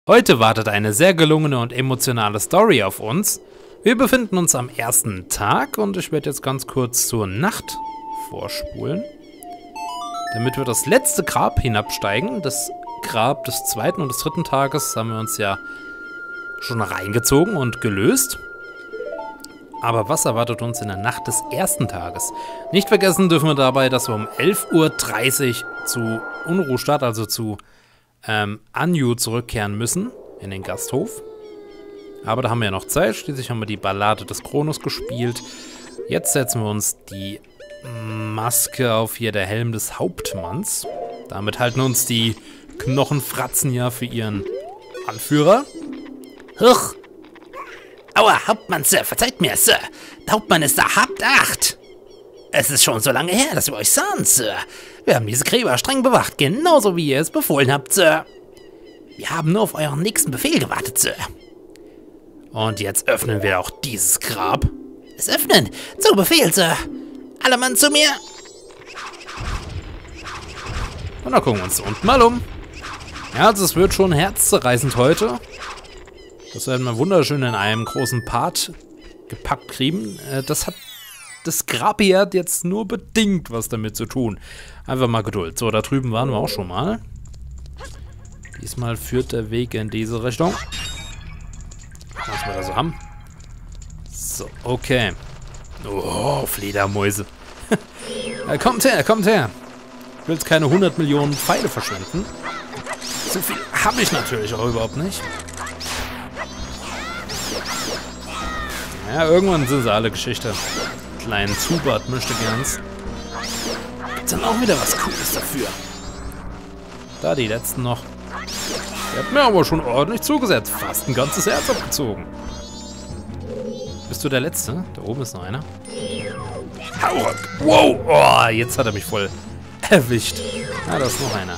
Heute wartet eine sehr gelungene und emotionale Story auf uns. Wir befinden uns am ersten Tag und ich werde jetzt ganz kurz zur Nacht vorspulen, damit wir das letzte Grab hinabsteigen. Das Grab des zweiten und des dritten Tages haben wir uns ja schon reingezogen und gelöst. Aber was erwartet uns in der Nacht des ersten Tages? Nicht vergessen dürfen wir dabei, dass wir um 11:30 Uhr zu Unruhstadt, also zu Anju zurückkehren müssen, in den Gasthof. Aber da haben wir ja noch Zeit, schließlich haben wir die Ballade des Kronos gespielt. Jetzt setzen wir uns die Maske auf hier, der Helm des Hauptmanns. Damit halten uns die Knochenfratzen ja für ihren Anführer. Huch! Aua, Hauptmann, Sir, verzeiht mir, Sir. Der Hauptmann ist da, habt Acht! Es ist schon so lange her, dass wir euch sahen, Sir. Wir haben diese Gräber streng bewacht, genauso wie ihr es befohlen habt, Sir. Wir haben nur auf euren nächsten Befehl gewartet, Sir. Und jetzt öffnen wir auch dieses Grab. Es öffnen! Zu Befehl, Sir! Alle Mann zu mir! Und dann gucken wir uns unten mal um. Ja, also es wird schon herzzerreißend heute. Das werden wir wunderschön in einem großen Part gepackt kriegen. Das Grab hier hat jetzt nur bedingt was damit zu tun. Einfach mal Geduld. So, da drüben waren wir auch schon mal. Diesmal führt der Weg in diese Richtung. Was wir da so haben. So, okay. Oh, Fledermäuse. Kommt her, kommt her. Ich will jetzt keine 100 Millionen Pfeile verschwenden. So viel habe ich natürlich auch überhaupt nicht. Ja, irgendwann sind sie alle Geschichte. Kleinen Zubat möchte gerns. Gibt's dann auch wieder was Cooles dafür. Da die letzten noch. Der hat mir aber schon ordentlich zugesetzt. Fast ein ganzes Herz abgezogen. Bist du der Letzte? Da oben ist noch einer. Hauruck! Wow! Oh, jetzt hat er mich voll erwischt. Ah, da ist noch einer.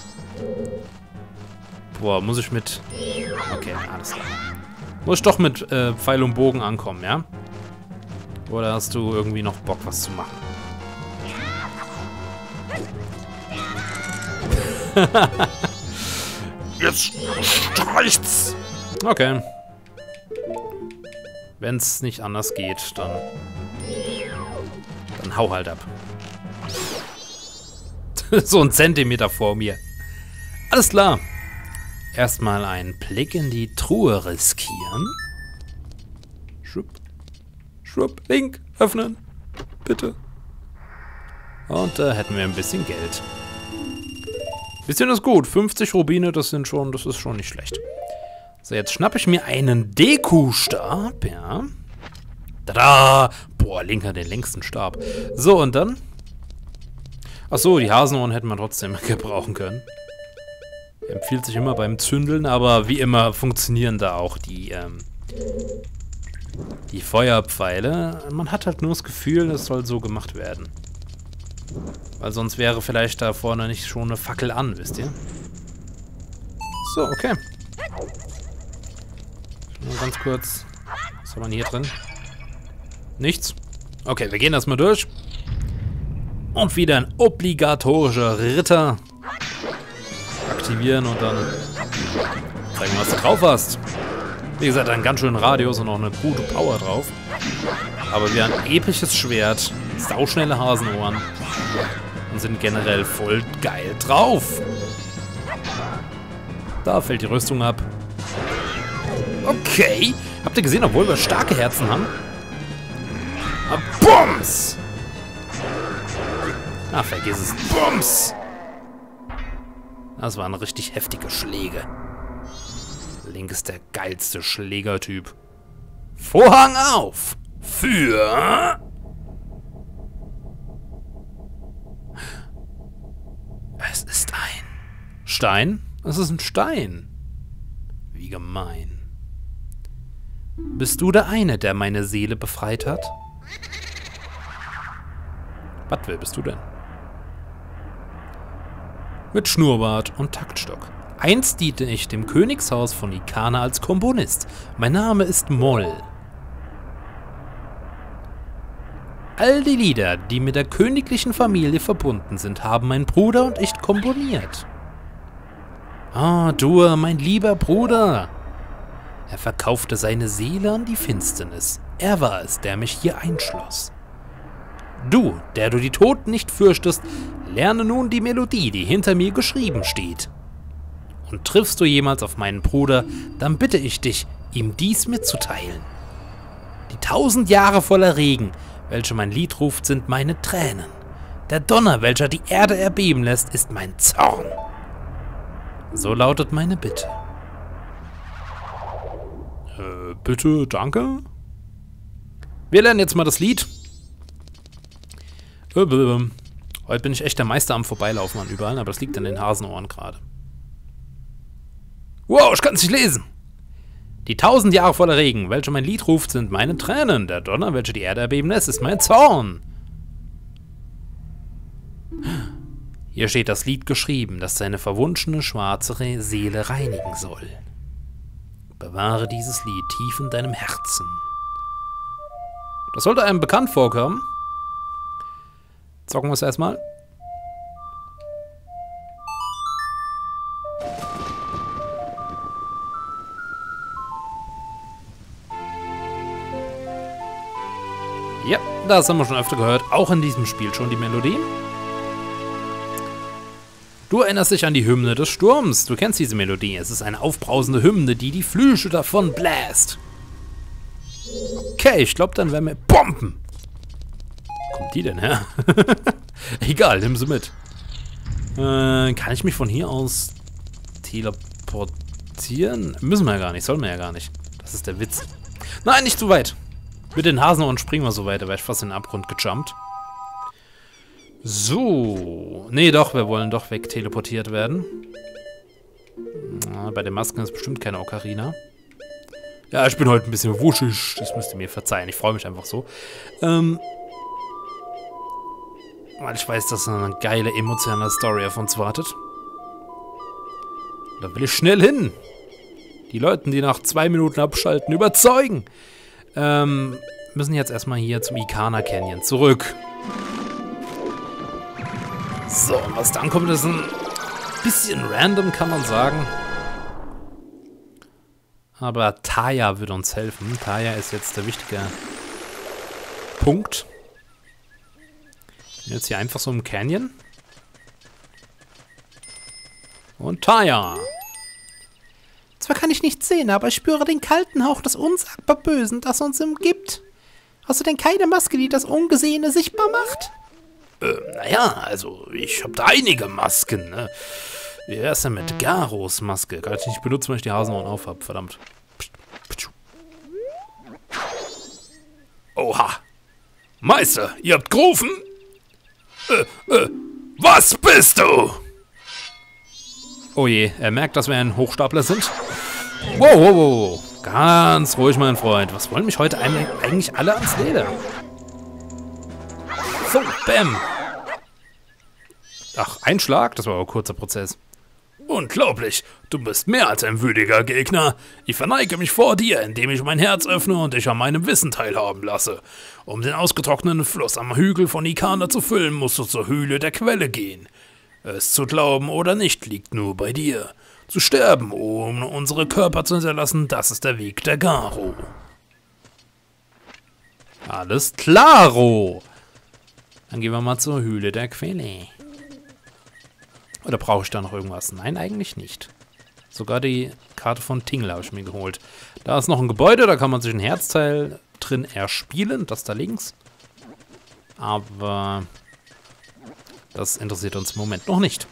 Boah, muss ich mit... Okay, alles klar. Muss ich doch mit Pfeil und Bogen ankommen, ja? Oder hast du irgendwie noch Bock, was zu machen? Jetzt streicht's! Okay. Wenn's nicht anders geht, dann hau halt ab. So ein Zentimeter vor mir. Alles klar. Erstmal einen Blick in die Truhe riskieren. Schwupp. Schwupp. Link. Öffnen. Bitte. Und da hätten wir ein bisschen Geld. Bisschen ist gut. 50 Rubine, das ist schon nicht schlecht. So, jetzt schnappe ich mir einen Deku-Stab. Ja. Tada! Boah, Link hat den längsten Stab. So, und dann? Achso, die Hasenohren hätten wir trotzdem gebrauchen können. Empfiehlt sich immer beim Zündeln, aber wie immer funktionieren da auch die Feuerpfeile. Man hat halt nur das Gefühl, es soll so gemacht werden. Weil sonst wäre vielleicht da vorne nicht schon eine Fackel an, wisst ihr? So, okay. Nur ganz kurz. Was haben wir hier drin? Nichts. Okay, wir gehen erstmal durch. Und wieder ein obligatorischer Ritter. Aktivieren und dann zeigen, was du drauf hast. Wie gesagt, einen ganz schönen Radius und auch eine gute Power drauf. Aber wir haben ein episches Schwert, sauschnelle Hasenohren und sind generell voll geil drauf. Da fällt die Rüstung ab. Okay. Habt ihr gesehen, obwohl wir starke Herzen haben? Bums! Ah, vergiss es. Bums! Das waren richtig heftige Schläge. Link ist der geilste Schlägertyp. Vorhang auf! Für... Es ist ein... Stein? Es ist ein Stein. Wie gemein. Bist du der eine, der meine Seele befreit hat? Was bist du denn? Mit Schnurrbart und Taktstock. Einst diente ich dem Königshaus von Ikana als Komponist. Mein Name ist Moll. All die Lieder, die mit der königlichen Familie verbunden sind, haben mein Bruder und ich komponiert. Ah, Dur, mein lieber Bruder. Er verkaufte seine Seele an die Finsternis. Er war es, der mich hier einschloss. Du, der du die Toten nicht fürchtest, lerne nun die Melodie, die hinter mir geschrieben steht. Und triffst du jemals auf meinen Bruder, dann bitte ich dich, ihm dies mitzuteilen. Die 1000 Jahre voller Regen, welche mein Lied ruft, sind meine Tränen. Der Donner, welcher die Erde erbeben lässt, ist mein Zorn. So lautet meine Bitte. Bitte, danke. Wir lernen jetzt mal das Lied. Heute bin ich echt der Meister am Vorbeilaufen an überall, aber das liegt an den Hasenohren gerade. Wow, ich kann es nicht lesen. Die 1000 Jahre voller Regen, welche mein Lied ruft, sind meine Tränen. Der Donner, welcher die Erde erbeben lässt, ist mein Zorn. Hier steht das Lied geschrieben, das seine verwunschene schwarze Seele reinigen soll. Bewahre dieses Lied tief in deinem Herzen. Das sollte einem bekannt vorkommen. Zocken wir es erstmal. Ja, das haben wir schon öfter gehört. Auch in diesem Spiel schon die Melodie. Du erinnerst dich an die Hymne des Sturms. Du kennst diese Melodie. Es ist eine aufbrausende Hymne, die die Flüche davon bläst. Okay, ich glaube, dann werden wir... Bomben! Wo kommt die denn her? Egal, nimm sie mit. Kann ich mich von hier aus teleportieren? Müssen wir ja gar nicht, sollen wir ja gar nicht. Das ist der Witz. Nein, nicht zu weit. Mit den Hasenohren springen wir so weit, da wäre ich fast in den Abgrund gejumpt. So. Nee, doch, wir wollen doch weg teleportiert werden. Bei den Masken ist bestimmt keine Ocarina. Ja, ich bin heute ein bisschen wuschig. Das müsst ihr mir verzeihen. Ich freue mich einfach so. Weil ich weiß, dass eine geile emotionale Story auf uns wartet. Da will ich schnell hin. Die Leute, die nach 2 Minuten abschalten, überzeugen. Müssen jetzt erstmal hier zum Ikana Canyon zurück. So, und was dann kommt, ist ein bisschen random, kann man sagen. Aber Taya wird uns helfen. Taya ist jetzt der wichtige Punkt. Jetzt hier einfach so im Canyon. Und Taya. Zwar kann ich nichts sehen, aber ich spüre den kalten Hauch des unsagbar Bösen, das uns umgibt. Hast du denn keine Maske, die das Ungesehene sichtbar macht? Naja, also ich habe da einige Masken, ne? Wie wär's denn mit Garos Maske? Kann ich nicht benutzen, weil ich die Hasenohren auf habe, verdammt. Oha! Meister, ihr habt gerufen? Was bist du? Oh je, er merkt, dass wir ein Hochstapler sind. Wow, wow, wow. Ganz ruhig, mein Freund. Was wollen mich heute eigentlich alle ans Leder? So, bam. Ach, ein Schlag? Das war aber ein kurzer Prozess. Unglaublich, du bist mehr als ein würdiger Gegner. Ich verneige mich vor dir, indem ich mein Herz öffne und dich an meinem Wissen teilhaben lasse. Um den ausgetrockneten Fluss am Hügel von Ikana zu füllen, musst du zur Höhle der Quelle gehen. Es zu glauben oder nicht, liegt nur bei dir. Zu sterben, um unsere Körper zu hinterlassen, das ist der Weg der Garo. Alles klaro. Dann gehen wir mal zur Höhle der Quelle. Oder brauche ich da noch irgendwas? Nein, eigentlich nicht. Sogar die Karte von Tingle habe ich mir geholt. Da ist noch ein Gebäude, da kann man sich ein Herzteil drin erspielen. Das da links. Aber das interessiert uns im Moment noch nicht.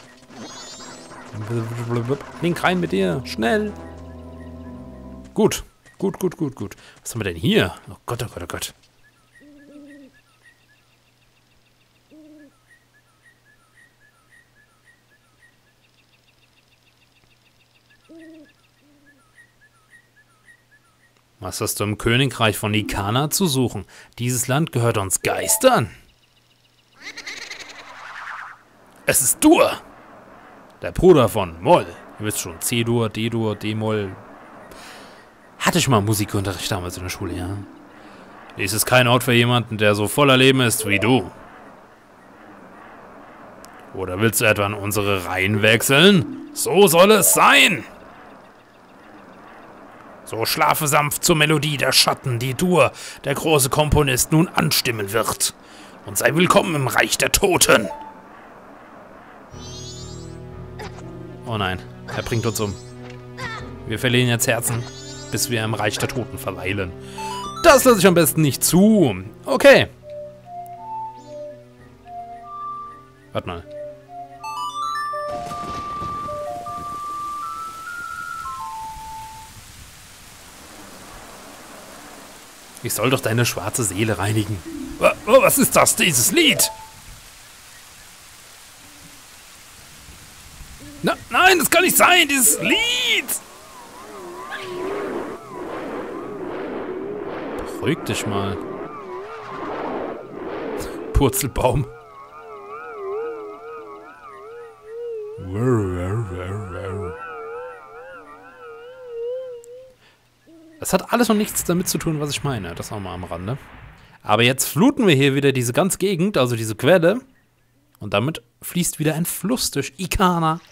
Link rein mit dir. Schnell. Gut. Gut, gut, gut, gut. Was haben wir denn hier? Oh Gott, oh Gott, oh Gott. Was hast du im Königreich von Ikana zu suchen? Dieses Land gehört uns Geistern. Es ist Dur, der Bruder von Moll. Ihr wisst schon, C-Dur, D-Dur, D-Moll. Hatte ich mal Musikunterricht damals in der Schule, ja. Dies ist kein Ort für jemanden, der so voller Leben ist wie du. Oder willst du etwa in unsere Reihen wechseln? So soll es sein! So schlafe sanft zur Melodie der Schatten, die Dur, der große Komponist, nun anstimmen wird. Und sei willkommen im Reich der Toten. Oh nein, er bringt uns um. Wir verlieren jetzt Herzen, bis wir im Reich der Toten verweilen. Das lasse ich am besten nicht zu. Okay. Warte mal. Ich soll doch deine schwarze Seele reinigen. Oh, was ist das, dieses Lied? Nein, das kann nicht sein, dieses Lied! Beruhig dich mal. Purzelbaum. Das hat alles noch nichts damit zu tun, was ich meine. Das auch mal am Rande. Aber jetzt fluten wir hier wieder diese ganze Gegend, also diese Quelle. Und damit fließt wieder ein Fluss durch Ikana.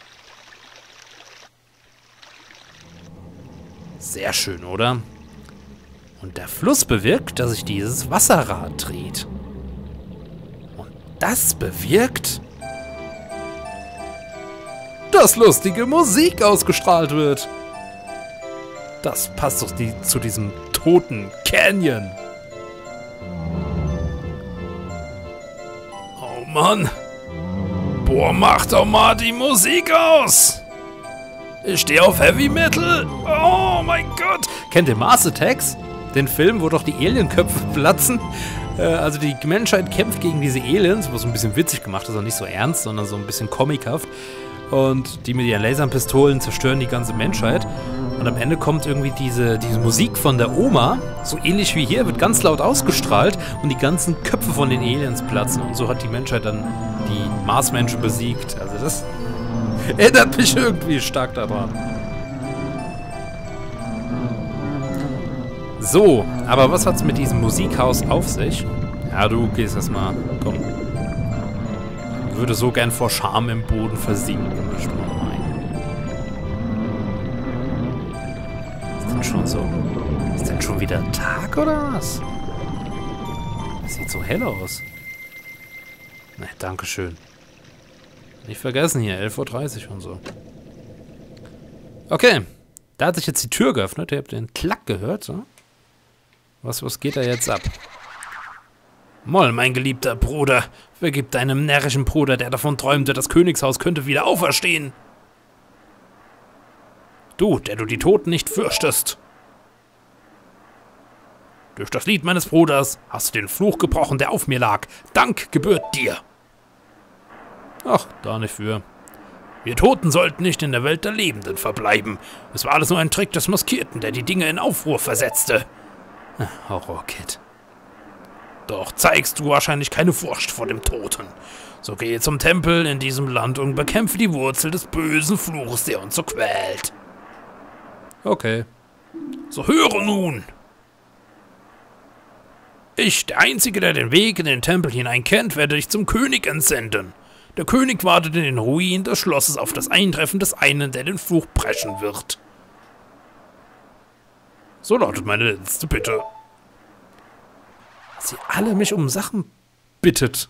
Sehr schön, oder? Und der Fluss bewirkt, dass sich dieses Wasserrad dreht. Und das bewirkt, dass lustige Musik ausgestrahlt wird. Das passt doch zu diesem toten Canyon. Oh Mann. Boah, mach doch mal die Musik aus. Ich stehe auf Heavy Metal. Oh mein Gott. Kennt ihr Mars Attacks? Den Film, wo doch die Alienköpfe platzen. Also die Menschheit kämpft gegen diese Aliens, was so ein bisschen witzig gemacht ist, also nicht so ernst, sondern so ein bisschen comichaft. Und die mit ihren Laserpistolen zerstören die ganze Menschheit. Und am Ende kommt irgendwie diese Musik von der Oma, so ähnlich wie hier, wird ganz laut ausgestrahlt und die ganzen Köpfe von den Aliens platzen. Und so hat die Menschheit dann die Marsmenschen besiegt. Also das erinnert mich irgendwie stark daran. So, aber was hat's mit diesem Musikhaus auf sich? Ja, du gehst erstmal, komm. Ich würde so gern vor Scham im Boden versinken. Ist denn schon so? Ist denn schon wieder Tag oder was? Das sieht so hell aus. Ne, dankeschön. Nicht vergessen hier, 11:30 Uhr und so. Okay, da hat sich jetzt die Tür geöffnet. Ihr habt den Klack gehört, so. Was geht da jetzt ab? Moll, mein geliebter Bruder, vergib deinem närrischen Bruder, der davon träumte, das Königshaus könnte wieder auferstehen. Du, der du die Toten nicht fürchtest. Durch das Lied meines Bruders hast du den Fluch gebrochen, der auf mir lag. Dank gebührt dir. Ach, da nicht für. Wir Toten sollten nicht in der Welt der Lebenden verbleiben. Es war alles nur ein Trick des Maskierten, der die Dinge in Aufruhr versetzte. Horrorkid. Doch zeigst du wahrscheinlich keine Furcht vor dem Toten. So gehe zum Tempel in diesem Land und bekämpfe die Wurzel des bösen Fluches, der uns so quält. Okay. So höre nun. Ich, der Einzige, der den Weg in den Tempel hinein kennt, werde dich zum König entsenden. Der König wartet in den Ruinen des Schlosses auf das Eintreffen des einen, der den Fluch brechen wird. So lautet meine letzte Bitte. Sie alle mich um Sachen bittet.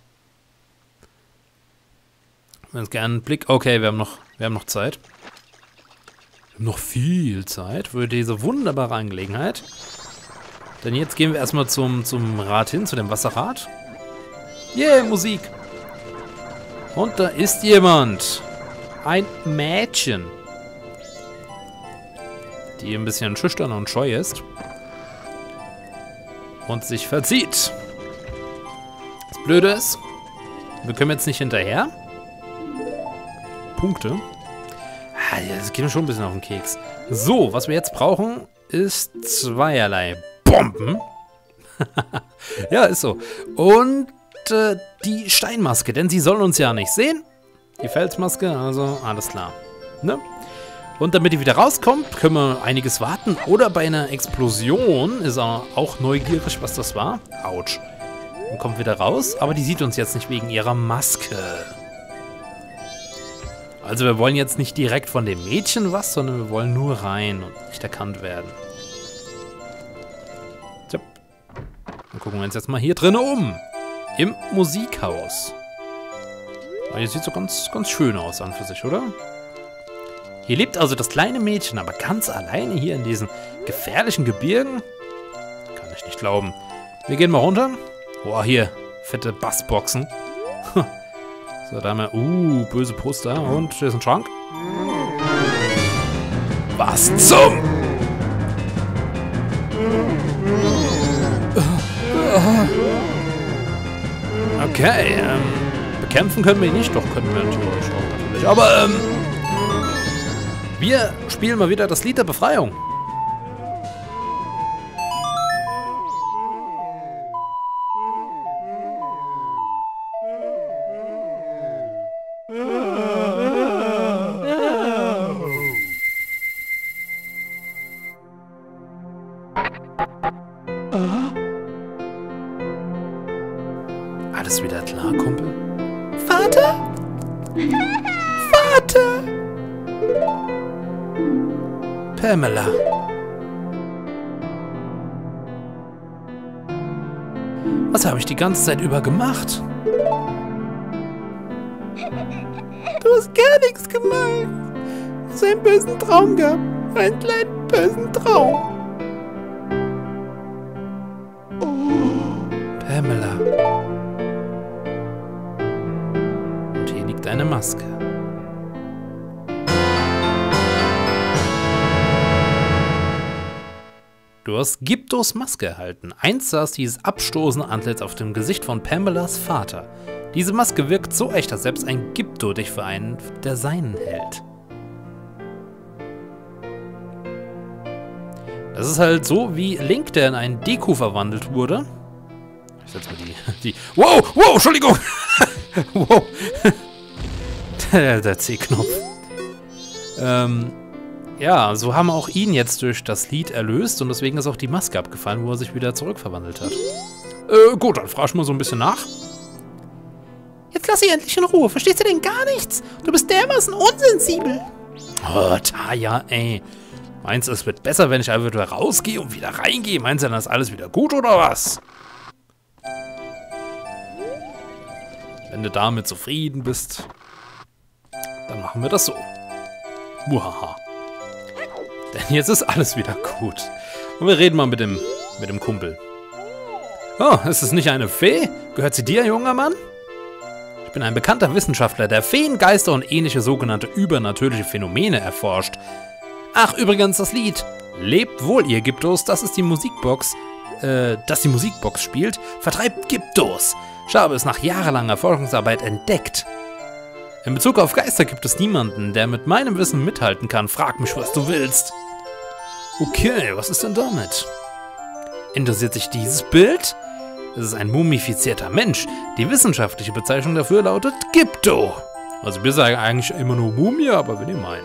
Wenn es gerne einen Blick... Okay, wir haben noch Zeit. Wir haben noch viel Zeit für diese wunderbare Angelegenheit. Denn jetzt gehen wir erstmal zum Rad hin, zu dem Wasserrad. Yeah, Musik. Und da ist jemand. Ein Mädchen. Die ein bisschen schüchtern und scheu ist. Und sich verzieht. Das Blöde ist, wir können jetzt nicht hinterher. Punkte. Das geht mir schon ein bisschen auf den Keks. So, was wir jetzt brauchen, ist zweierlei Bomben. Ja, ist so. Und die Steinmaske, denn sie soll uns ja nicht sehen. Die Felsmaske, also alles klar. Ne? Und damit die wieder rauskommt, können wir einiges warten. Oder bei einer Explosion ist er auch neugierig, was das war. Autsch. Dann kommt wieder raus, aber die sieht uns jetzt nicht wegen ihrer Maske. also wir wollen jetzt nicht direkt von dem Mädchen was, sondern wir wollen nur rein und nicht erkannt werden. So. Dann gucken wir uns jetzt mal hier drinnen um. Im Musikhaus. Hier sieht so ganz, ganz schön aus an für sich, oder? Hier lebt also das kleine Mädchen, aber ganz alleine hier in diesen gefährlichen Gebirgen? Kann ich nicht glauben. Wir gehen mal runter. Boah, hier, fette Bassboxen. So, da haben wir, böse Poster. Und hier ist ein Schrank. Was zum? Okay, bekämpfen können wir ihn nicht. Doch, können wir natürlich auch natürlich. Aber, wir spielen mal wieder das Lied der Befreiung. Alles wieder klar, Kumpel? Vater? Vater? Pamela. Was habe ich die ganze Zeit über gemacht? Du hast gar nichts gemacht. Du hast einen bösen Traum gehabt. Einen kleinen bösen Traum. Pamela. Und hier liegt eine Maske. Du hast Gyptos Maske erhalten. Einst saß dieses abstoßende Antlitz auf dem Gesicht von Pamelas Vater. Diese Maske wirkt so echt, dass selbst ein Gypto dich für einen der Seinen hält. Das ist halt so wie Link, der in einen Deku verwandelt wurde. Ich setze mal die... Wow, wow, Entschuldigung! Wow. Der C-Knopf. Ja, so haben auch ihn jetzt durch das Lied erlöst und deswegen ist auch die Maske abgefallen, wo er sich wieder zurückverwandelt hat. Gut, dann frage ich mal so ein bisschen nach. Jetzt lass sie endlich in Ruhe. Verstehst du denn gar nichts? Du bist dermaßen unsensibel. Oh, Taya, ey. Meinst du, es wird besser, wenn ich einfach wieder rausgehe und wieder reingehe? Meinst du, dann ist alles wieder gut, oder was? Wenn du damit zufrieden bist, dann machen wir das so. Muhaha. Denn jetzt ist alles wieder gut. Und wir reden mal mit dem Kumpel. Oh, ist es nicht eine Fee? Gehört sie dir, junger Mann? Ich bin ein bekannter Wissenschaftler, der Feen, Geister und ähnliche sogenannte übernatürliche Phänomene erforscht. Ach, übrigens das Lied. Lebt wohl, ihr Gyptos, das die Musikbox spielt, vertreibt Gyptos. Ich habe es nach jahrelanger Forschungsarbeit entdeckt. In Bezug auf Geister gibt es niemanden, der mit meinem Wissen mithalten kann. Frag mich, was du willst. Okay, was ist denn damit? Interessiert sich dieses Bild? Es ist ein mumifizierter Mensch. Die wissenschaftliche Bezeichnung dafür lautet Gypto. Also wir sagen eigentlich immer nur Mumie, aber wenn ihr meint.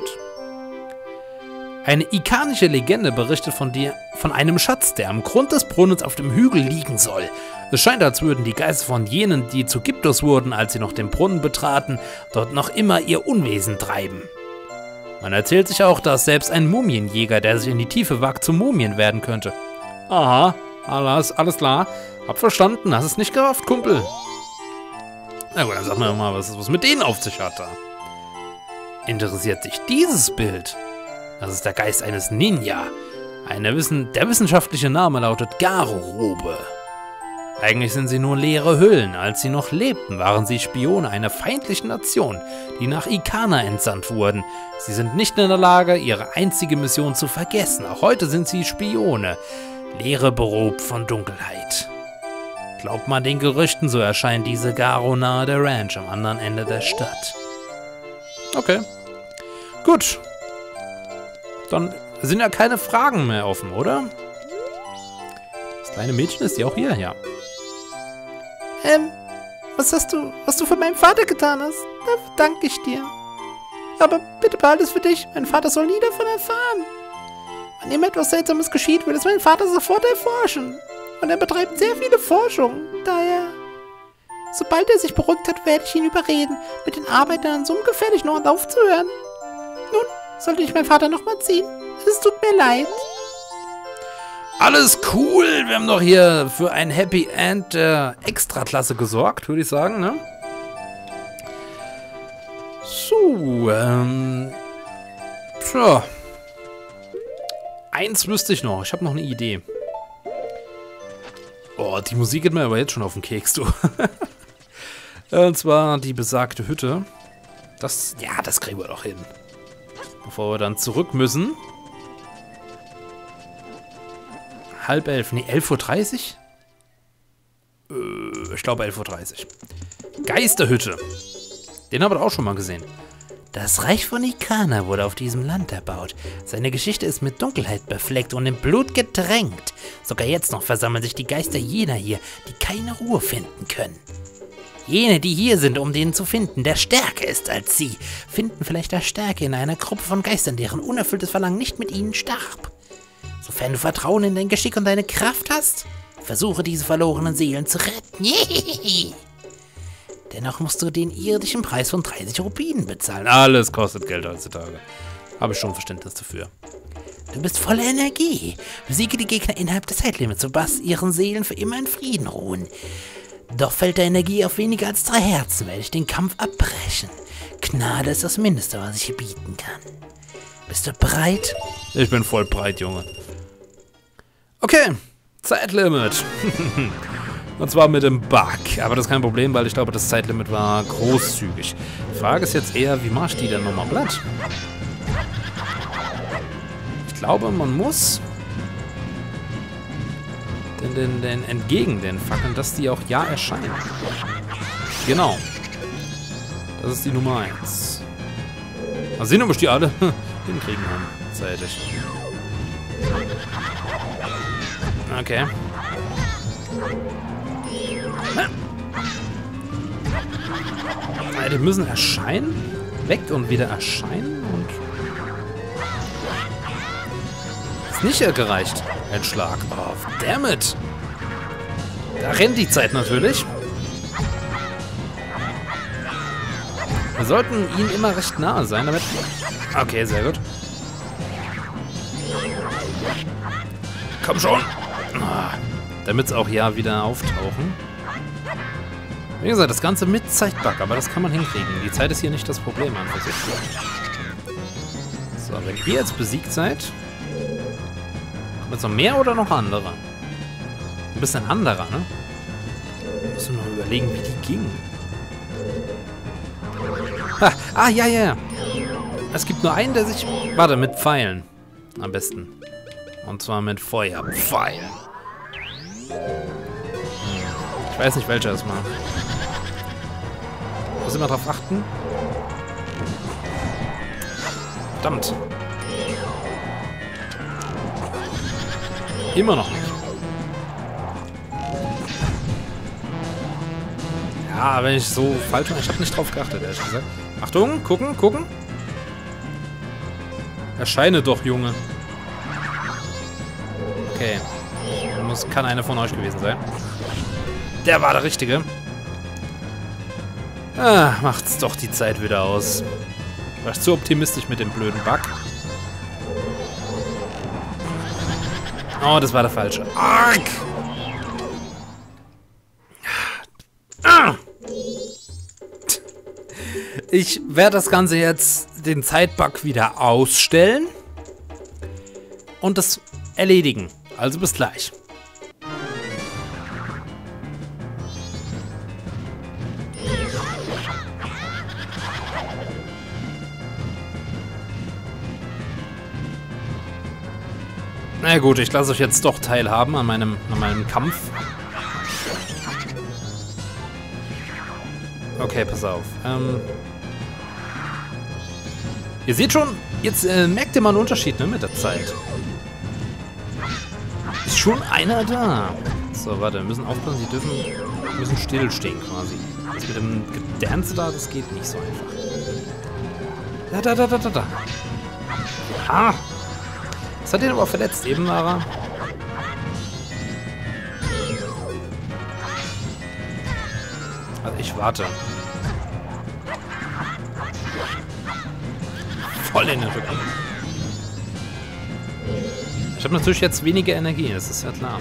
Eine ikanische Legende berichtet von einem Schatz, der am Grund des Brunnens auf dem Hügel liegen soll. Es scheint, als würden die Geister von jenen, die zu Gyptos wurden, als sie noch den Brunnen betraten, dort noch immer ihr Unwesen treiben. Man erzählt sich auch, dass selbst ein Mumienjäger, der sich in die Tiefe wagt, zu Mumien werden könnte. Aha, alles klar. Hab verstanden, hast es nicht gerafft, Kumpel. Na gut, dann sag mir mal, was mit denen auf sich hat da. Interessiert sich dieses Bild? Das ist der Geist eines Ninja. Der wissenschaftliche Name lautet Garorobe. Eigentlich sind sie nur leere Hüllen. Als sie noch lebten, waren sie Spione einer feindlichen Nation, die nach Ikana entsandt wurden. Sie sind nicht in der Lage, ihre einzige Mission zu vergessen. Auch heute sind sie Spione, Lehre berobt von Dunkelheit. Glaubt man den Gerüchten, so erscheint diese Garo nahe der Ranch am anderen Ende der Stadt. Okay. Gut. Dann sind ja keine Fragen mehr offen, oder? Das kleine Mädchen ist ja auch hier, ja. Was du für meinen Vater getan hast, dafür danke ich dir. Aber bitte behalte es für dich, mein Vater soll nie davon erfahren. Wenn ihm etwas Seltsames geschieht, will es mein Vater sofort erforschen. Und er betreibt sehr viele Forschungen, daher Sobald er sich beruhigt hat, werde ich ihn überreden, mit den Arbeitern an so einem gefährlichen Ort aufzuhören. Nun, sollte ich meinen Vater nochmal ziehen? Es tut mir leid. Alles cool. Wir haben doch hier für ein Happy End Extraklasse gesorgt, würde ich sagen, ne? So, tja. Eins wüsste ich noch. Ich habe noch eine Idee. Oh, die Musik geht mir aber jetzt schon auf den Keks, du. Und zwar die besagte Hütte. Das kriegen wir doch hin. Bevor wir dann zurück müssen. 10:30, nee, 11:30 Uhr? Ich glaube 11:30 Uhr. Geisterhütte. Den haben wir auch schon mal gesehen. Das Reich von Ikana wurde auf diesem Land erbaut. Seine Geschichte ist mit Dunkelheit befleckt und im Blut getränkt. Sogar jetzt noch versammeln sich die Geister jener hier, die keine Ruhe finden können. Jene, die hier sind, um den zu finden, der stärker ist als sie, finden vielleicht der Stärke in einer Gruppe von Geistern, deren unerfülltes Verlangen nicht mit ihnen starb. Sofern du Vertrauen in dein Geschick und deine Kraft hast, versuche diese verlorenen Seelen zu retten. Dennoch musst du den irdischen Preis von 30 Rubinen bezahlen. Alles kostet Geld heutzutage. Habe ich schon Verständnis dafür. Du bist voller Energie. Besiege die Gegner innerhalb des Zeitlimits, sodass ihren Seelen für immer in Frieden ruhen. Doch fällt der Energie auf weniger als 3 Herzen, werde ich den Kampf abbrechen. Gnade ist das Mindeste, was ich hier bieten kann. Bist du bereit? Ich bin voll breit, Junge. Okay, Zeitlimit. Und zwar mit dem Bug. Aber das ist kein Problem, weil ich glaube, das Zeitlimit war großzügig. Die Frage ist jetzt eher, wie mache ich die denn nochmal platt? Ich glaube, man muss entgegen den Fackeln, dass die auch ja erscheinen. Genau. Das ist die Nummer 1. Mal sehen, ob ich die alle hinkriegen kann. Zeitig. Okay. Die müssen erscheinen, weg und wieder erscheinen und... Ist nicht gereicht. Ein Schlag. Oh, dammit. Da rennt die Zeit natürlich. Wir sollten ihnen immer recht nahe sein, damit... Okay, sehr gut. Komm schon. Damit es auch ja wieder auftauchen. Wie gesagt, das Ganze mit Zeitbug, aber das kann man hinkriegen. Die Zeit ist hier nicht das Problem an für sich. So, wenn ihr jetzt besiegt seid, kommt jetzt noch mehr oder noch andere? Ein bisschen anderer, ne? Wir müssen noch überlegen, wie die gingen. Ja. Es gibt nur einen, der sich... Warte, mit Pfeilen. Am besten. Und zwar mit Feuerpfeilen. Ich weiß nicht, welcher es war. Muss immer drauf achten. Verdammt. Immer noch nicht. Ja, wenn ich so falsch mache, ich habe nicht drauf geachtet, ehrlich gesagt. Achtung, gucken. Erscheine doch, Junge. Okay. Kann einer von euch gewesen sein. Der war der Richtige. Macht's doch die Zeit wieder aus. War ich zu optimistisch mit dem blöden Bug. Oh, das war der falsche. Arg! Ich werde das Ganze jetzt, den Zeitbug, wieder ausstellen und das erledigen. Also bis gleich. Na gut, ich lasse euch jetzt doch teilhaben an meinem Kampf. Okay, pass auf. Ihr seht schon, jetzt merkt ihr mal einen Unterschied, ne, mit der Zeit. Ist schon einer da. So, warte, wir müssen aufpassen, die müssen stillstehen quasi. Das mit dem Gedance da, das geht nicht so einfach. Da. Ah! Das hat ihn aber verletzt, eben war er. Ich warte. Voll in den Rücken. Ich habe natürlich jetzt weniger Energie, das ist ja klar.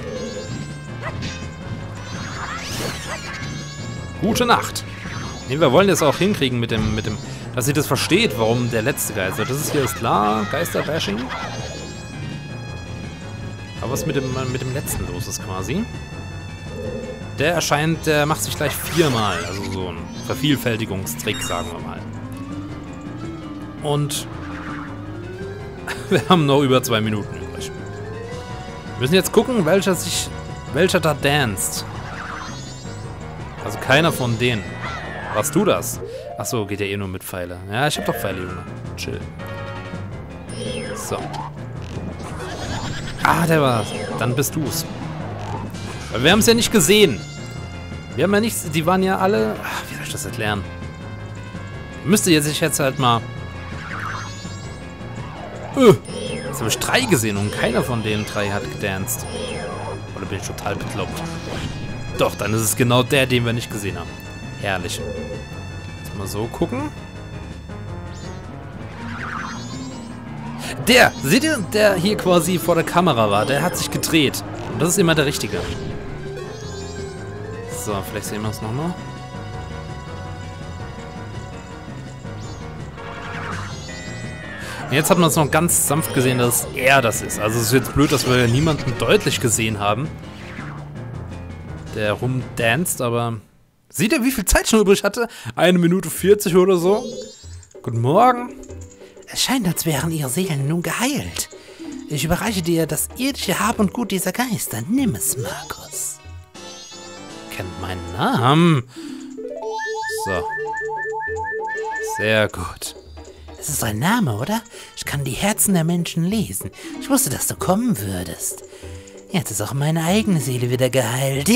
Gute Nacht. Nee, wir wollen das auch hinkriegen mit dem, dass sie das versteht, warum der letzte Geister. Das ist hier ist klar, Geisterbashing. Aber was mit dem letzten los ist quasi. Der erscheint, der macht sich gleich 4-mal. Also so ein Vervielfältigungstrick, sagen wir mal. Und wir haben noch über 2 Minuten übrig. Wir müssen jetzt gucken, welcher da danced. Also keiner von denen. Warst du das? Achso, geht ja eh nur mit Pfeile. Ja, ich hab doch Pfeile, Junge. Chill. So. Ah, der war's. Dann bist du's. Aber wir haben es ja nicht gesehen. Wir haben ja nichts. Die waren ja alle. Ach, wie soll ich das erklären? Müsste jetzt halt mal. Jetzt habe ich 3 gesehen und keiner von den 3 hat gedanced. Oder bin ich total bekloppt? Doch, dann ist es genau der, den wir nicht gesehen haben. Herrlich. Jetzt mal so gucken. Seht ihr, der hier quasi vor der Kamera war, der hat sich gedreht. Und das ist immer der Richtige. So, vielleicht sehen wir es nochmal. Jetzt hat man es noch ganz sanft gesehen, dass er das ist. Also es ist jetzt blöd, dass wir niemanden deutlich gesehen haben, der rumdanzt, aber... Seht ihr, wie viel Zeit schon übrig hatte? 1 Minute 40 oder so. Guten Morgen. Es scheint, als wären ihre Seelen nun geheilt. Ich überreiche dir das irdische Hab und Gut dieser Geister. Nimm es, Markus. Kennt meinen Namen. So. Sehr gut. Das ist ein Name, oder? Ich kann die Herzen der Menschen lesen. Ich wusste, dass du kommen würdest. Jetzt ist auch meine eigene Seele wieder geheilt.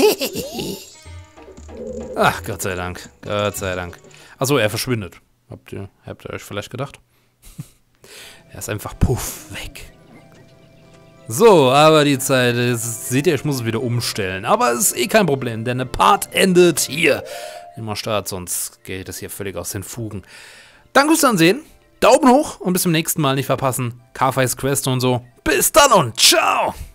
Ach, Gott sei Dank. Gott sei Dank. Achso, er verschwindet. Habt ihr euch vielleicht gedacht? Er ist einfach puff weg. So, aber die Zeit ist, seht ihr, ich muss es wieder umstellen. Aber es ist eh kein Problem, denn der Part endet hier. Immer Start, sonst geht es hier völlig aus den Fugen. Danke fürs Ansehen. Daumen hoch und bis zum nächsten Mal nicht verpassen. Carface Quest und so. Bis dann und ciao!